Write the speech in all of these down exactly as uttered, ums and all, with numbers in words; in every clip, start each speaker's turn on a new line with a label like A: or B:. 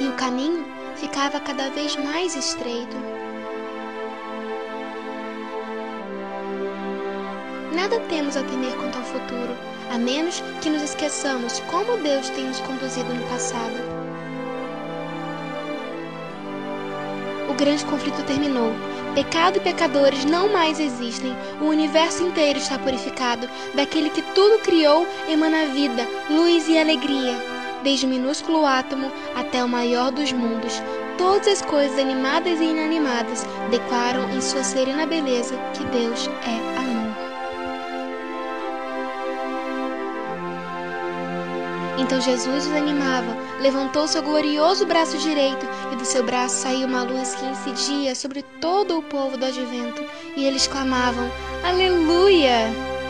A: e o caminho ficava cada vez mais estreito. Nada temos a temer quanto ao futuro, a menos que nos esqueçamos como Deus tem nos conduzido no passado. O grande conflito terminou. Pecado e pecadores não mais existem. O universo inteiro está purificado. Daquele que tudo criou emana vida, luz e alegria. Desde o minúsculo átomo até o maior dos mundos, todas as coisas animadas e inanimadas declaram em sua serena beleza que Deus é amor. Então Jesus os animava, levantou seu glorioso braço direito, e do seu braço saiu uma luz que incidia sobre todo o povo do advento, e eles clamavam: Aleluia!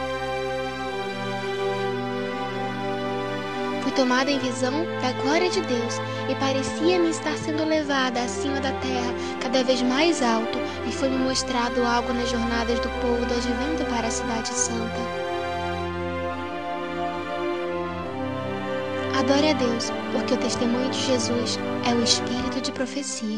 A: Fui tomada em visão da glória de Deus, e parecia-me estar sendo levada acima da terra, cada vez mais alto, e foi-me mostrado algo nas jornadas do povo do advento para a cidade santa. Adore a Deus, porque o testemunho de Jesus é o espírito de profecia.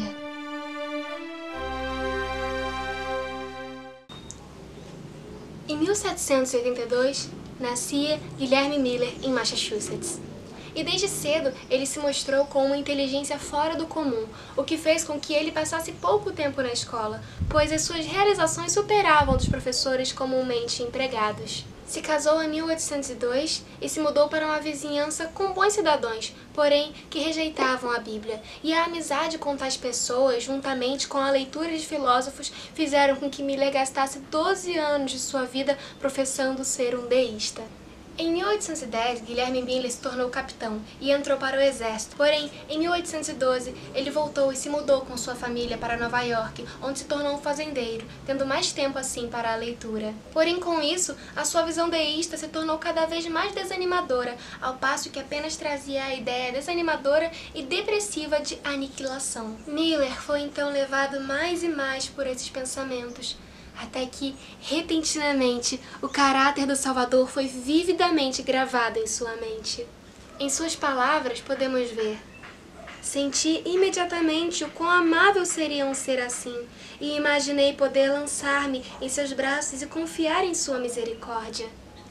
A: Em mil setecentos e oitenta e dois, nascia Guilherme Miller em Massachusetts. E desde cedo ele se mostrou com uma inteligência fora do comum, o que fez com que ele passasse pouco tempo na escola, pois as suas realizações superavam dos professores comumente empregados. Se casou em mil oitocentos e dois e se mudou para uma vizinhança com bons cidadãos, porém que rejeitavam a Bíblia, e a amizade com tais pessoas, juntamente com a leitura de filósofos, fizeram com que Miller gastasse doze anos de sua vida professando ser um deísta. Em mil oitocentos e dez, Guilherme Miller se tornou capitão e entrou para o exército. Porém, em mil oitocentos e doze, ele voltou e se mudou com sua família para Nova York, onde se tornou um fazendeiro, tendo mais tempo assim para a leitura. Porém, com isso, a sua visão deísta se tornou cada vez mais desanimadora, ao passo que apenas trazia a ideia desanimadora e depressiva de aniquilação. Miller foi então levado mais e mais por esses pensamentos, até que, repentinamente, o caráter do Salvador foi vividamente gravado em sua mente. Em suas palavras, podemos ver: senti imediatamente o quão amável seria um ser assim, e imaginei poder lançar-me em seus braços e confiar em sua misericórdia.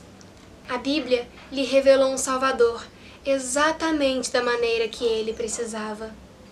A: A Bíblia lhe revelou um Salvador, exatamente da maneira que ele precisava.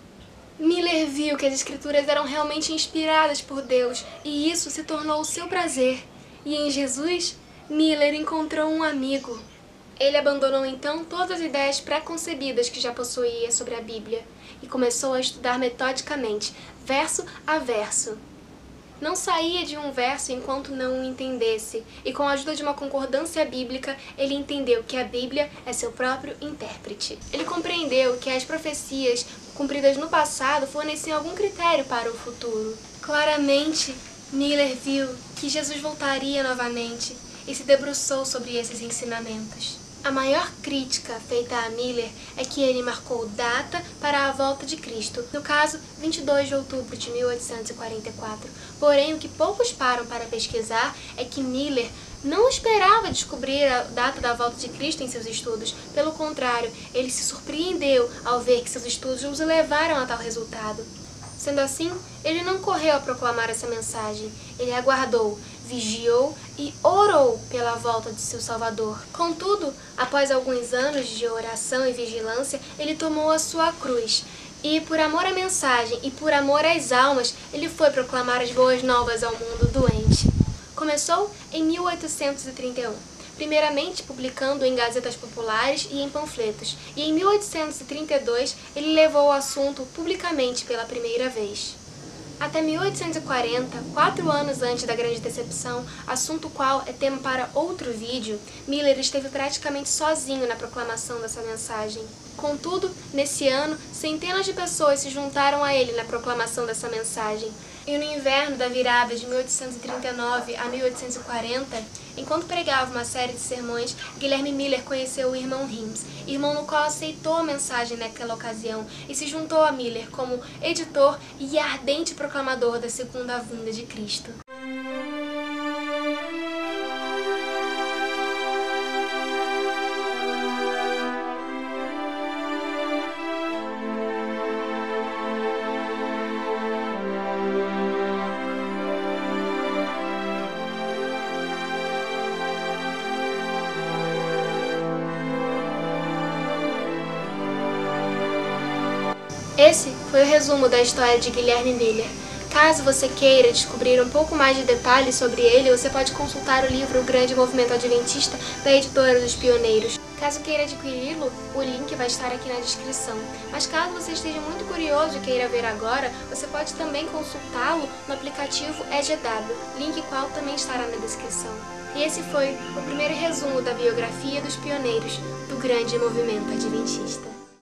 A: Miller viu que as escrituras eram realmente inspiradas por Deus, e isso se tornou o seu prazer. E em Jesus, Miller encontrou um amigo. Ele abandonou então todas as ideias pré-concebidas que já possuía sobre a Bíblia e começou a estudar metodicamente, verso a verso. Não saía de um verso enquanto não o entendesse, e com a ajuda de uma concordância bíblica, ele entendeu que a Bíblia é seu próprio intérprete. Ele compreendeu que as profecias cumpridas no passado forneciam algum critério para o futuro. Claramente, Miller viu que Jesus voltaria novamente e se debruçou sobre esses ensinamentos. A maior crítica feita a Miller é que ele marcou data para a volta de Cristo, no caso, vinte e dois de outubro de mil oitocentos e quarenta e quatro. Porém, o que poucos param para pesquisar é que Miller não esperava descobrir a data da volta de Cristo em seus estudos. Pelo contrário, ele se surpreendeu ao ver que seus estudos os levaram a tal resultado. Sendo assim, ele não correu a proclamar essa mensagem. Ele aguardou, vigiou e orou pela volta de seu Salvador. Contudo, após alguns anos de oração e vigilância, ele tomou a sua cruz. E por amor à mensagem e por amor às almas, ele foi proclamar as boas novas ao mundo doente. Começou em mil oitocentos e trinta e um. Primeiramente publicando em gazetas populares e em panfletos, e em mil oitocentos e trinta e dois ele levou o assunto publicamente pela primeira vez. Até mil oitocentos e quarenta, quatro anos antes da Grande Decepção, assunto qual é tema para outro vídeo, Miller esteve praticamente sozinho na proclamação dessa mensagem. Contudo, nesse ano, centenas de pessoas se juntaram a ele na proclamação dessa mensagem. E no inverno da virada de mil oitocentos e trinta e nove a mil oitocentos e quarenta, enquanto pregava uma série de sermões, Guilherme Miller conheceu o irmão Himes, irmão no qual aceitou a mensagem naquela ocasião e se juntou a Miller como editor e ardente proclamador da segunda vinda de Cristo. Esse foi o resumo da história de Guilherme Miller. Caso você queira descobrir um pouco mais de detalhes sobre ele, você pode consultar o livro O Grande Movimento Adventista, da editora dos Pioneiros. Caso queira adquiri-lo, o link vai estar aqui na descrição. Mas caso você esteja muito curioso e queira ver agora, você pode também consultá-lo no aplicativo E G W, link qual também estará na descrição. E esse foi o primeiro resumo da biografia dos pioneiros do Grande Movimento Adventista.